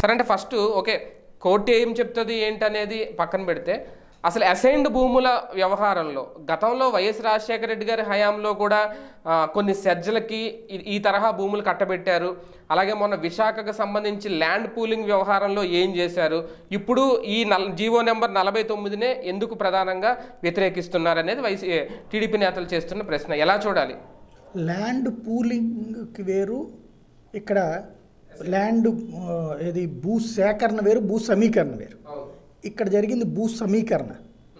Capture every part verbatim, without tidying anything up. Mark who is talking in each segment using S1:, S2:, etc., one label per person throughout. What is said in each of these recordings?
S1: సరే అంటే first okay court ఏం చెప్తుంది ఏంటనేది పక్కన పెడితే అసలు అసైన్డ్ భూముల వ్యవహారంలో గతంలో వైఎస్ రాజశేఖర రెడ్డి గారి హయాంలో కూడా కొన్ని సెర్జలకి ఈ తరహా భూములు కట్టబెట్టారు. అలాగే మొన్న విశాఖకు సంబంధించి ల్యాండ్ పూలింగ్ వ్యవహారంలో ఏం చేశారు, ఇప్పుడు ఈ నల్ జీవో నెంబర్ నలభై తొమ్మిదినే ఎందుకు ప్రధానంగా వ్యతిరేకిస్తున్నారు అనేది వైసీ టీడీపీ నేతలు చేస్తున్న ప్రశ్న. ఎలా చూడాలి?
S2: ల్యాండ్ పూలింగ్కి వేరు, ఇక్కడ ల్యాండ్ ఇది భూ సేకరణ వేరు, భూ సమీకరణ వేరు. ఇక్కడ జరిగింది భూ సమీకరణ.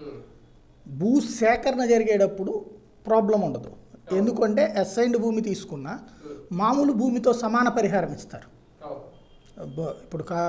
S2: భూ సేకరణ జరిగేటప్పుడు ప్రాబ్లం ఉండదు, ఎందుకంటే అసైన్డ్ భూమి తీసుకున్న మామూలు భూమితో సమాన పరిహారం ఇస్తారు. ఇప్పుడు కా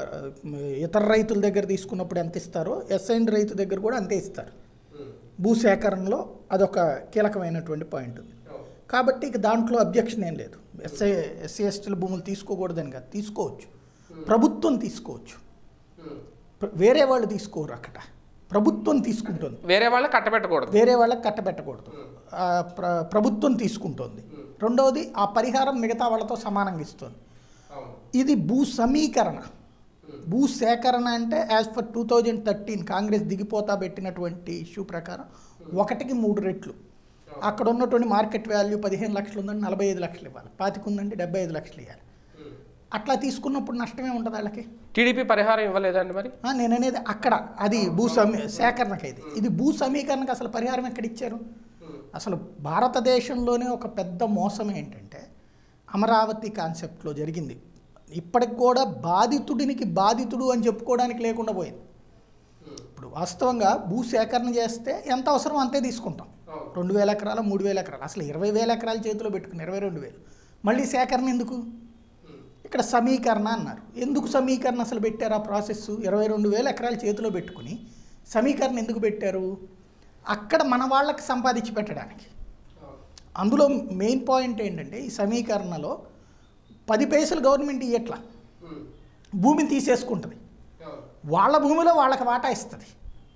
S2: ఇతర రైతుల దగ్గర తీసుకున్నప్పుడు ఎంత ఇస్తారో అసైన్డ్ రైతు దగ్గర కూడా అంతే ఇస్తారు. భూ సేకరణలో అదొక కీలకమైనటువంటి పాయింట్ ఉంది. కాబట్టి ఇక దాంట్లో అబ్జెక్షన్ ఏం లేదు. ఎస్ఐ ఎస్సీ ఎస్టీల భూములు తీసుకోకూడదని కాదు, తీసుకోవచ్చు, ప్రభుత్వం తీసుకోవచ్చు, వేరే వాళ్ళు తీసుకోరు. అక్కడ ప్రభుత్వం తీసుకుంటుంది,
S1: వేరే వాళ్ళకి కట్టబెట్టకూడదు,
S2: వేరే వాళ్ళకి కట్టబెట్టకూడదు, ప్ర ప్రభుత్వం తీసుకుంటుంది. రెండవది ఆ పరిహారం మిగతా వాళ్ళతో సమానంగా ఇస్తుంది. ఇది భూ సమీకరణ. భూ సేకరణ అంటే as per two thousand thirteen Congress దిగిపోతా పెట్టినటువంటి ఇష్యూ ప్రకారం ఒకటికి మూడు రెట్లు. అక్కడ ఉన్నటువంటి మార్కెట్ వాల్యూ పదిహేను లక్షలు ఉందండి, నలభై ఐదు లక్షలు ఇవ్వాలి. పాతిక ఉందండి, డెబ్బై ఐదు లక్షలు ఇవ్వాలి. అట్లా తీసుకున్నప్పుడు నష్టమే ఉంటుంది వాళ్ళకి.
S1: టీడీపీ పరిహారం ఇవ్వలేదండి మరి?
S2: నేను అనేది అక్కడ అది భూ సమీ సేకరణకి. ఇది ఇది భూ సమీకరణకు అసలు పరిహారం ఎక్కడ ఇచ్చారు? అసలు భారతదేశంలోనే ఒక పెద్ద మోసం ఏంటంటే అమరావతి కాన్సెప్ట్లో జరిగింది. ఇప్పటికి కూడా బాధితుడినికి బాధితుడు అని చెప్పుకోవడానికి లేకుండా పోయింది. ఇప్పుడు వాస్తవంగా భూ సేకరణ చేస్తే ఎంత అవసరం అంతే తీసుకుంటాం. రెండు వేల ఎకరాలు మూడు వేల ఎకరాలు అసలు ఇరవై వేల ఎకరాల చేతిలో పెట్టుకుని ఇరవై రెండు వేలు మళ్ళీ సేకరణ ఎందుకు? ఇక్కడ సమీకరణ అన్నారు. ఎందుకు సమీకరణ అసలు పెట్టారు? ఆ ప్రాసెస్ ఇరవై రెండు వేల ఎకరాల చేతిలో పెట్టుకుని సమీకరణ ఎందుకు పెట్టారు? అక్కడ మన వాళ్ళకి సంపాదించి పెట్టడానికి. అందులో మెయిన్ పాయింట్ ఏంటంటే ఈ సమీకరణలో పది పైసలు గవర్నమెంట్ ఇయ్యట్లా, భూమిని తీసేసుకుంటుంది, వాళ్ళ భూమిలో వాళ్ళకి వాటా ఇస్తుంది.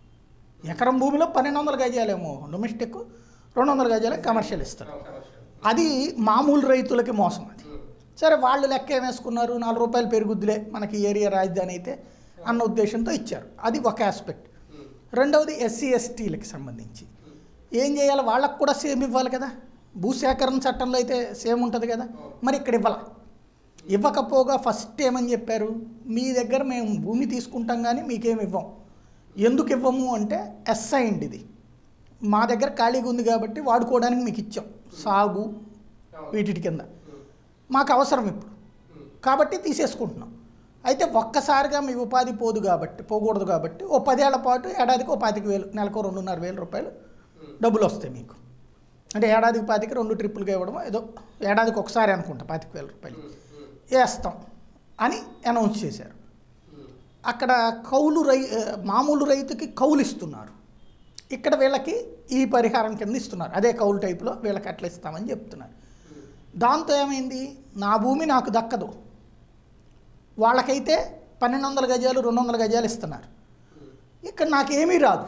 S2: ఎకరం భూమిలో పన్నెండు వందల గజాలేమో డొమెస్టిక్, రెండు వందల గజాలే కమర్షియల్ ఇస్తారు. అది మామూలు రైతులకి మోసం. అది సరే వాళ్ళు లెక్క ఏమేసుకున్నారు, నాలుగు రూపాయలు పెరుగుద్దిలే మనకి ఏరియా రాజధాని అయితే అన్న ఉద్దేశంతో ఇచ్చారు. అది ఒక ఆస్పెక్ట్. రెండవది ఎస్సీ ఎస్టీలకి సంబంధించి ఏం చేయాలి, వాళ్ళకు కూడా సేమ్ ఇవ్వాలి కదా. భూసేకరణ చట్టంలో అయితే సేమ్ ఉంటుంది కదా, మరి ఇక్కడ ఇవ్వాల. ఇవ్వకపోగా ఫస్ట్ ఏమని చెప్పారు, మీ దగ్గర మేము భూమి తీసుకుంటాం కానీ మీకేమి ఇవ్వం. ఎందుకు ఇవ్వము అంటే అసైన్డ్ ఇది మా దగ్గర ఖాళీగా ఉంది కాబట్టి వాడుకోవడానికి మీకు ఇచ్చాం, సాగు వీటి కింద మాకు అవసరం ఇప్పుడు కాబట్టి తీసేసుకుంటున్నాం. అయితే ఒక్కసారిగా మీ ఉపాధి పోదు కాబట్టి పోకూడదు కాబట్టి ఓ పదేళ్ల పాటు ఏడాదికి ఓ పాతిక వేలు నెలకు రెండున్నర వేల రూపాయలు డబ్బులు వస్తాయి మీకు. అంటే ఏడాదికి పాతిక రెండు ట్రిప్పులుగా ఇవ్వడం, ఏదో ఏడాదికి ఒకసారి అనుకుంటా పాతిక వేల రూపాయలు వేస్తాం అని అనౌన్స్ చేశారు. అక్కడ కౌలు రై మామూలు రైతుకి కౌలు ఇస్తున్నారు, ఇక్కడ వీళ్ళకి ఈ పరిహారం కింద ఇస్తున్నారు. అదే కౌలు టైప్లో వీళ్ళకి అట్లా ఇస్తామని చెప్తున్నారు. దాంతో ఏమైంది, నా భూమి నాకు దక్కదు, వాళ్ళకైతే పన్నెండు వందల గజాలు రెండు వందల గజాలు ఇస్తున్నారు, ఇక్కడ నాకేమీ రాదు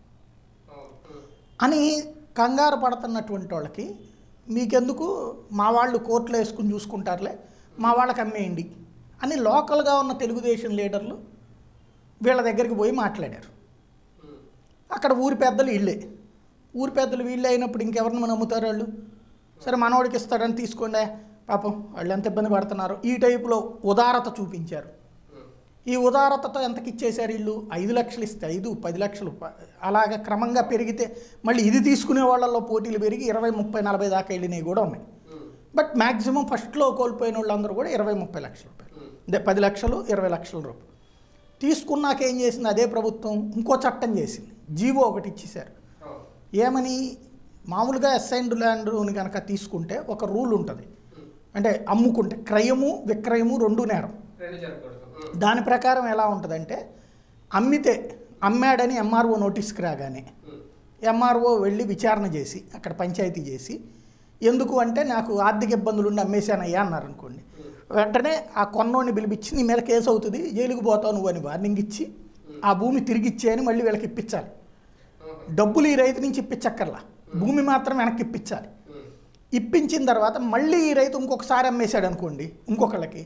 S2: అని కంగారు పడుతున్నటువంటి వాళ్ళకి మీకెందుకు మా వాళ్ళు కోర్టులో వేసుకుని చూసుకుంటారులే, మా వాళ్ళకి అమ్మేయండి అని లోకల్గా ఉన్న తెలుగుదేశం లీడర్లు వీళ్ళ దగ్గరికి పోయి మాట్లాడారు. అక్కడ ఊరి పెద్దలు వీళ్ళే, ఊరి పెద్దలు వీళ్ళే అయినప్పుడు ఇంకెవరిని మనం నమ్ముతారు వాళ్ళు? సరే మనవాడికి ఇస్తాడని తీసుకోండి, పాపం వాళ్ళు ఎంత ఇబ్బంది పడుతున్నారు ఈ టైపులో ఉదారత చూపించారు. ఈ ఉదారతతో ఎంతకి ఇచ్చేశారు వీళ్ళు? ఐదు లక్షలు ఇస్తే ఐదు పది లక్షలు అలాగ క్రమంగా పెరిగితే మళ్ళీ ఇది తీసుకునే వాళ్ళల్లో పోటీలు పెరిగి ఇరవై ముప్పై నలభై దాకా వెళ్ళినవి కూడా ఉన్నాయి. బట్ మ్యాక్సిమం ఫస్ట్లో కోల్పోయిన వాళ్ళందరూ కూడా ఇరవై ముప్పై లక్షల రూపాయలు, అంటే పది లక్షలు ఇరవై లక్షల రూపాయలు తీసుకున్నాక ఏం చేసింది అదే ప్రభుత్వం, ఇంకో చట్టం చేసింది, జీవో ఒకటి ఇచ్చేశారు. ఏమని, మామూలుగా అసైన్డ్ ల్యాండ్ని కనుక తీసుకుంటే ఒక రూల్ ఉంటుంది, అంటే అమ్ముకుంటే క్రయము విక్రయము రెండు నేరం. దాని ప్రకారం ఎలా ఉంటుందంటే అమ్మితే అమ్మాడని ఎంఆర్ఓ నోటీస్కి రాగానే ఎంఆర్ఓ వెళ్ళి విచారణ చేసి అక్కడ పంచాయతీ చేసి ఎందుకు అంటే నాకు ఆర్థిక ఇబ్బందులు ఉండి అమ్మేశానయ్యా అన్నారు అనుకోండి, వెంటనే ఆ కొన్నోడిని పిలిపించి నీ మీద కేసు అవుతుంది జైలుకు పోతావు నువ్వు అని వార్నింగ్ ఇచ్చి ఆ భూమి తిరిగి ఇచ్చేయని మళ్ళీ వీళ్ళకి ఇప్పించాలి. డబ్బులు ఈ రైతు నుంచి ఇప్పించక్కర్లా, భూమి మాత్రం వెనక్కి ఇప్పించాలి. ఇప్పించిన తర్వాత మళ్ళీ ఈ రైతు ఇంకొకసారి అమ్మేశాడు అనుకోండి ఇంకొకళ్ళకి,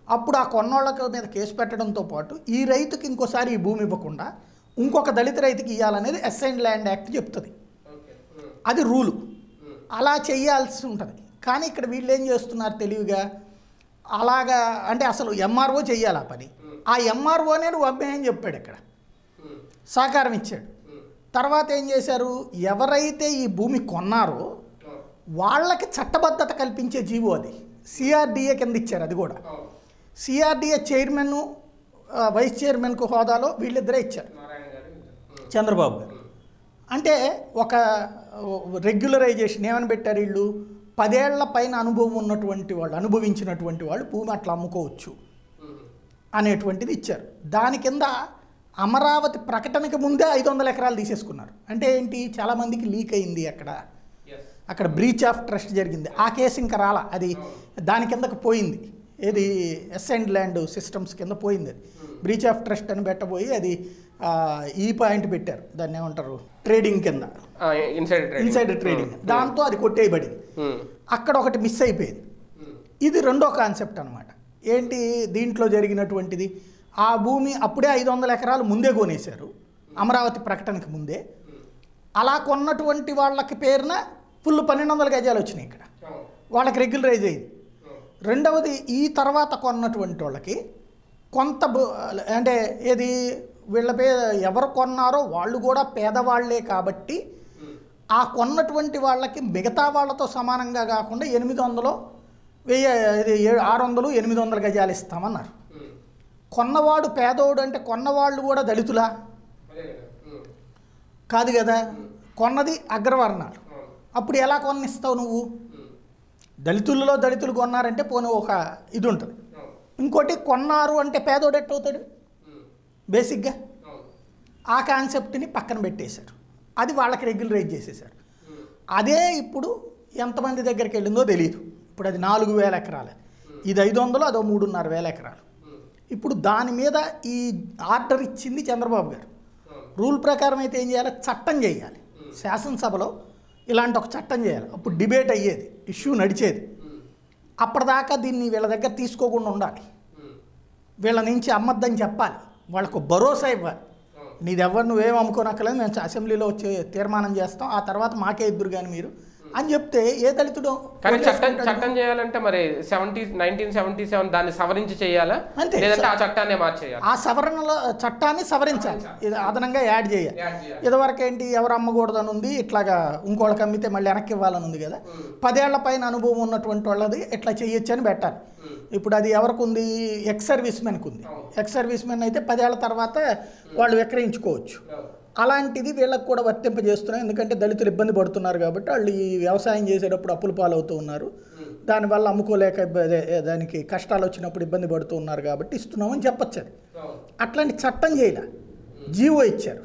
S2: అప్పుడు ఆ కొన్నోళ్ళ మీద కేసు పెట్టడంతో పాటు ఈ రైతుకి ఇంకోసారి ఈ భూమి ఇవ్వకుండా ఇంకొక దళిత రైతుకి ఇవ్వాలనేది అసైన్డ్ ల్యాండ్ యాక్ట్ చెప్తుంది. అది రూలు, అలా చేయాల్సి ఉంటుంది. కానీ ఇక్కడ వీళ్ళు ఏం చేస్తున్నారు తెలివిగా, అలాగా అంటే అసలు ఎంఆర్ఓ చెయ్యాలి ఆ పని. ఆ ఎంఆర్ఓనే నువ్వు అమ్మాయని చెప్పాడు, ఇక్కడ సహకారం ఇచ్చాడు. తర్వాత ఏం చేశారు, ఎవరైతే ఈ భూమి కొన్నారో వాళ్ళకి చట్టబద్ధత కల్పించే జీవో అది సిఆర్డిఏ కింద ఇచ్చారు. అది కూడా సిఆర్డిఏ చైర్మన్ వైస్ చైర్మన్కు హోదాలో వీళ్ళిద్దరే ఇచ్చారు, చంద్రబాబు గారు. అంటే ఒక రెగ్యులరైజేషన్ ఏమని పెట్టారు వీళ్ళు, పదేళ్ల పైన అనుభవం ఉన్నటువంటి వాళ్ళు, అనుభవించినటువంటి వాళ్ళు భూమి అట్లా అమ్ముకోవచ్చు అనేటువంటిది ఇచ్చారు. దాని కింద అమరావతి ప్రకటనకి ముందే ఐదు వందల ఎకరాలు తీసేసుకున్నారు. అంటే ఏంటి, చాలామందికి లీక్ అయింది, అక్కడ అక్కడ బ్రీచ్ ఆఫ్ ట్రస్ట్ జరిగింది. ఆ కేసు ఇంకా రాలా, అది దాని కిందకు పోయింది. ఏది అసైన్డ్ ల్యాండ్ సిస్టమ్స్ కింద పోయింది. అది బ్రీచ్ ఆఫ్ ట్రస్ట్ అని పెట్టబోయి అది ఈ పాయింట్ పెట్టారు, దాన్ని ఏమంటారు, ట్రేడింగ్ కింద, ఇన్సైడ్ ట్రేడింగ్. దాంతో అది కొట్టేయబడింది. అక్కడ ఒకటి మిస్ అయిపోయింది. ఇది రెండో కాన్సెప్ట్ అనమాట. ఏంటి దీంట్లో జరిగినటువంటిది, ఆ భూమి అప్పుడే ఐదు వందల ఎకరాలు ముందే కొనేశారు అమరావతి ప్రకటనకి ముందే. అలా కొన్నటువంటి వాళ్ళకి పేరున ఫుల్ పన్నెండు వందల గజాలు వచ్చినాయి, ఇక్కడ వాళ్ళకి రెగ్యులరైజ్ అయింది. రెండవది, ఈ తర్వాత కొన్నటువంటి వాళ్ళకి కొంత అంటే ఏది వీళ్ళ పే ఎవరు కొన్నారో వాళ్ళు కూడా పేదవాళ్లే కాబట్టి ఆ కొన్నటువంటి వాళ్ళకి మిగతా వాళ్ళతో సమానంగా కాకుండా ఎనిమిది వందలు వెయ్యి ఇది ఆరు వందలు ఎనిమిది వందల గజాలు ఇస్తామన్నారు. కొన్నవాడు పేదోడు అంటే కొన్నవాళ్ళు కూడా దళితులా కాదు కదా, కొన్నది అగ్రవర్ణాలు. అప్పుడు ఎలా కొన్నిస్తావు నువ్వు, దళితులలో దళితులు కొన్నారంటే పోనీ ఒక ఇది ఉంటుంది. ఇంకోటి కొన్నారు అంటే పేదోడు ఎట్టవుతాడు, బేసిక్గా ఆ కాన్సెప్ట్ని పక్కన పెట్టేశారు. అది వాళ్ళకి రెగ్యులరైజ్ చేసేసారు. అదే ఇప్పుడు ఎంతమంది దగ్గరికి వెళ్ళిందో తెలియదు. ఇప్పుడు అది నాలుగు వేల ఎకరాలు, ఇది ఐదు వందలు, అదో మూడున్నర వేల ఎకరాలు. ఇప్పుడు దాని మీద ఈ ఆర్డర్ ఇచ్చింది చంద్రబాబు గారు. రూల్ ప్రకారం అయితే ఏం చేయాలి, చట్టం చేయాలి, శాసనసభలో ఇలాంటి ఒక చట్టం చేయాలి. అప్పుడు డిబేట్ అయ్యేది, ఇష్యూ నడిచేది. అప్పటిదాకా దీన్ని వీళ్ళ దగ్గర తీసుకోకుండా ఉండాలి, వీళ్ళ నుంచి అమ్మద్దని చెప్పాలి, వాళ్ళకు భరోసా ఇవ్వాలి. నీదెవరు నువ్వేం అమ్ముకోనక్కలేదు, మేము అసెంబ్లీలో వచ్చి తీర్మానం చేస్తాం, ఆ తర్వాత మాకే ఇద్దరు కానీ మీరు అని చెప్తే ఏ దళితుడు.
S1: కానీ చట్టం చట్టం చేయాలంటే మరి సెవెంటీ నైన్టీన్ సెవెంటీ సెవెన్ దాన్ని సవరించి చేయాలా,
S2: అంతే,
S1: లేదంటే ఆ చట్టాన్ని మార్చేయాలి.
S2: ఆ సవరణలో చట్టాన్ని సవరించాలి, ఇది అదనంగా యాడ్ చేయాలి. ఇదివరకు ఏంటి, ఎవరు అమ్మకూడదని ఉంది, ఇట్లాగా ఇంకోళ్ళకి అమ్మితే మళ్ళీ వెనక్కి ఇవ్వాలని ఉంది కదా. పదేళ్ల పైన అనుభవం ఉన్నటువంటి వాళ్ళది ఇట్లా చేయొచ్చు అని పెట్టాలి. ఇప్పుడు అది ఎవరికి ఉంది, ఎక్స్ సర్వీస్ మెన్కి ఉంది. ఎక్స్ సర్వీస్ మెన్ అయితే పదేళ్ల తర్వాత వాళ్ళు విక్రయించుకోవచ్చు. అలాంటిది వీళ్ళకి కూడా వర్తింపజేస్తున్నాం. ఎందుకంటే దళితులు ఇబ్బంది పడుతున్నారు కాబట్టి వాళ్ళు ఈ వ్యవసాయం చేసేటప్పుడు అప్పుల పాలవుతూ ఉన్నారు, దానివల్ల అమ్ముకోలేక దానికి కష్టాలు వచ్చినప్పుడు ఇబ్బంది పడుతూ ఉన్నారు కాబట్టి ఇస్తున్నామని చెప్పచ్చు. అది అట్లాంటి చట్టం చేయలే, జీవో ఇచ్చారు.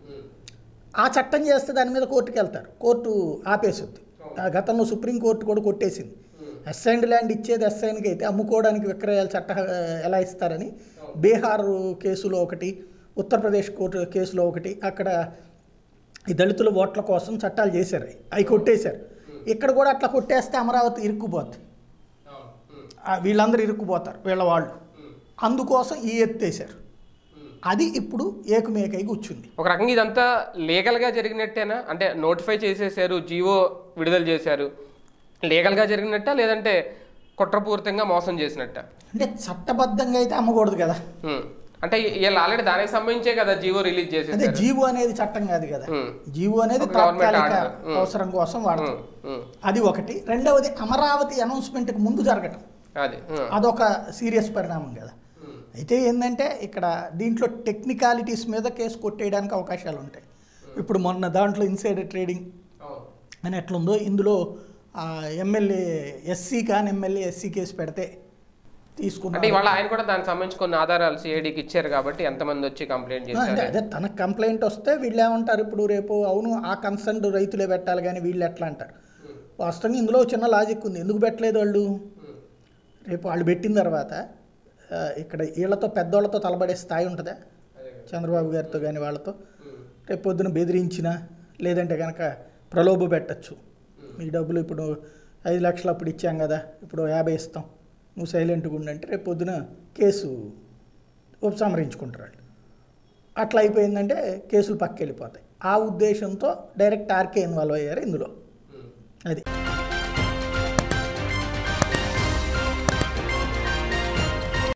S2: ఆ చట్టం చేస్తే దాని మీద కోర్టుకు వెళ్తారు, కోర్టు ఆపేస్తుంది. గతంలో సుప్రీంకోర్టు కూడా కొట్టేసింది. అసైన్డ్ ల్యాండ్ ఇచ్చేది అసైన్కి అయితే అమ్ముకోవడానికి విక్రయాలు చట్ట ఎలా ఇస్తారని బీహార్ కేసులో ఒకటి, ఉత్తరప్రదేశ్ కోర్టు కేసులో ఒకటి, అక్కడ ఈ దళితుల ఓట్ల కోసం చట్టాలు చేశారు, అవి కొట్టేశారు. ఇక్కడ కూడా అట్లా కొట్టేస్తే అమరావతి ఇరుక్కుపోద్ది, వీళ్ళందరూ ఇరుక్కుపోతారు వీళ్ళ వాళ్ళు. అందుకోసం ఈ ఎత్తేసారు. అది ఇప్పుడు ఏకమేకై కూర్చుంది.
S1: ఒక రకంగా ఇదంతా లీగల్గా జరిగినట్టేనా, అంటే నోటిఫై చేసేసారు, జీవో విడుదల చేశారు, లీగల్గా జరిగినట్ట లేదంటే కుట్రపూరితంగా మోసం చేసినట్ట?
S2: అంటే చట్టబద్ధంగా అయితే అమ్మకూడదు కదా,
S1: అంటే వీళ్ళు ఆల్రెడీ దానికి సంబంధించే కదా జీవో రిలీజ్ చేసేది.
S2: అదే జీవో అనేది చట్టం కాదు కదా, జీవో అనేది తాత్కాలిక అవసరం కోసం వాడతాం. అది ఒకటి. రెండవది, అమరావతి అనౌన్స్మెంట్కి ముందు జరగటం, అది అదొక సీరియస్ పరిణామం కదా. అయితే ఏంటంటే ఇక్కడ దీంట్లో టెక్నికాలిటీస్ మీద కేసు కొట్టేయడానికి అవకాశాలు ఉంటాయి. ఇప్పుడు మొన్న దాంట్లో ఇన్సైడర్ ట్రేడింగ్ అని ఎట్లుందో ఇందులో ఎమ్మెల్యే ఎస్సీ కానీ ఎమ్మెల్యే ఎస్సీ కేసు పెడితే తీసుకున్నా.
S1: అంటే ఇవాళ ఆయన కూడా దానికి సంబంధించి కొన్ని ఆధారాలు సిఐడికి ఇచ్చారు కాబట్టి ఎంతమంది వచ్చి కంప్లైంట్ చేశారు.
S2: అదే తనకు కంప్లైంట్ వస్తే వీళ్ళు ఏమంటారు, ఇప్పుడు రేపు అవును ఆ కన్సర్న్ రైతులే పెట్టాలి కానీ వీళ్ళు ఎట్లా అంటారు. వాస్తవంగా ఇందులో చిన్న లాజిక్ ఉంది, ఎందుకు పెట్టలేదు వాళ్ళు. రేపు వాళ్ళు పెట్టిన తర్వాత ఇక్కడ వీళ్ళతో పెద్దోళ్ళతో తలబడే స్థాయి ఉంటుందా, చంద్రబాబు గారితో కానీ వాళ్ళతో. రేపు పొద్దున బెదిరించినా లేదంటే కనుక ప్రలోభ పెట్టచ్చు, మీ డబ్బులు ఇప్పుడు ఐదు లక్షలు అప్పుడు ఇచ్చాం కదా ఇప్పుడు యాభై ఇస్తాం నువ్వు సైలెంట్గా ఉండంటే రేపు పొద్దున కేసు ఉపసంహరించుకుంటారు వాళ్ళు. అట్లా అయిపోయిందంటే కేసులు పక్క వెళ్ళిపోతాయి. ఆ ఉద్దేశంతో డైరెక్ట్ ఆర్కే ఇన్వాల్వ్ అయ్యారు ఇందులో. అది